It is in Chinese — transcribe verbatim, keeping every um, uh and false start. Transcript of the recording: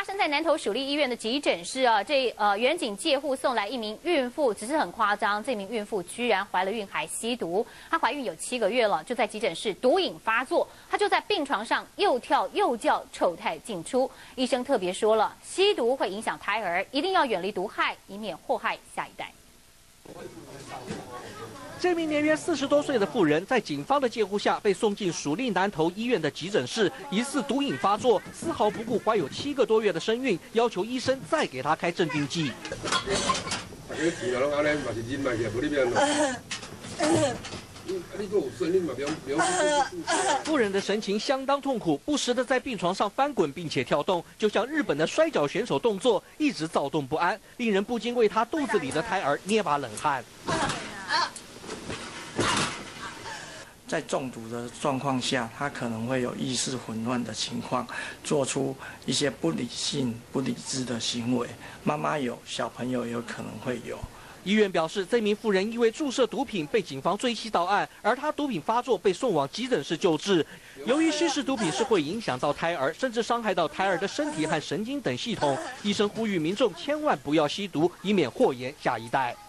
发生在南投属立医院的急诊室啊，这呃远警借护送来一名孕妇，只是很夸张，这名孕妇居然怀了孕还吸毒。她怀孕有七个月了，就在急诊室毒瘾发作，她就在病床上又跳又叫，丑态尽出。医生特别说了，吸毒会影响胎儿，一定要远离毒害，以免祸害下一代。 这名年约四十多岁的妇人，在警方的介护下被送进属立南投医院的急诊室，疑似毒瘾发作，丝毫不顾怀有七个多月的身孕，要求医生再给她开镇定剂。妇人的神情相当痛苦，不时的在病床上翻滚，并且跳动，就像日本的摔跤选手动作，一直躁动不安，令人不禁为她肚子里的胎儿捏把冷汗。 在中毒的状况下，他可能会有意识混乱的情况，做出一些不理性、不理智的行为。妈妈有，小朋友有可能会有。 医院表示，这名妇人因为注射毒品被警方追缉到案，而她毒品发作被送往急诊室救治。由于吸食毒品是会影响到胎儿，甚至伤害到胎儿的身体和神经等系统，医生呼吁民众千万不要吸毒，以免祸延下一代。